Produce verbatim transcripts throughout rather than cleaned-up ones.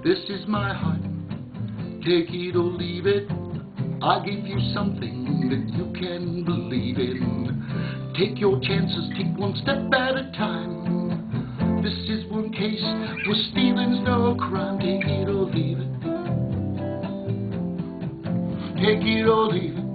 This is my heart, take it or leave it. I'll give you something that you can believe in. Take your chances, take one step at a time. This is one case where stealing's no crime. Take it or leave it. Take it or leave it.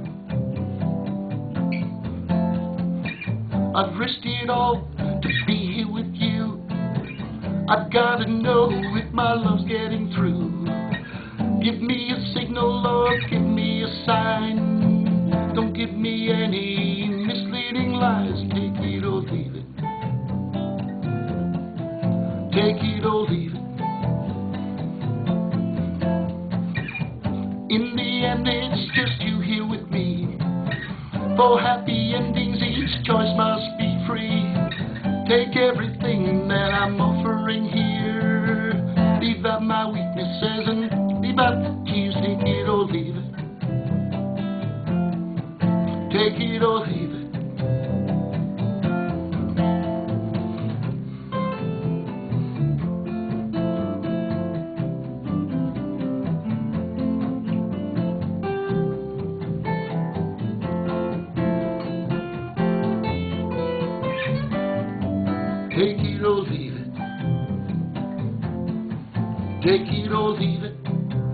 I've risked it all to be here with you. I've gotta know if my love's getting through. Give me a signal or give me a sign. Don't give me any misleading lies. Take it or leave it. Take it or leave it. In the end it's just you here with me. For happy endings each choice must be free. Take everything that I'm offering here. Leave out my weaknesses and leave out the tears. Take it or leave it. Take it or leave it. Take it or leave it. Take it or leave it.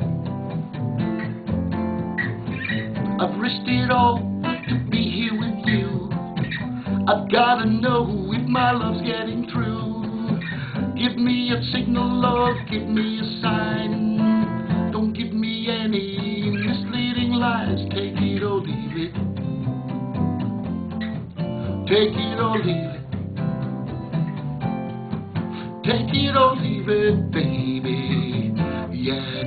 I've risked it all to be here with you. I've gotta know if my love's getting through. Give me a signal or give me a sign. Don't give me any misleading lies. Take it or leave it. Take it or leave it. Take it or leave it, baby, yeah.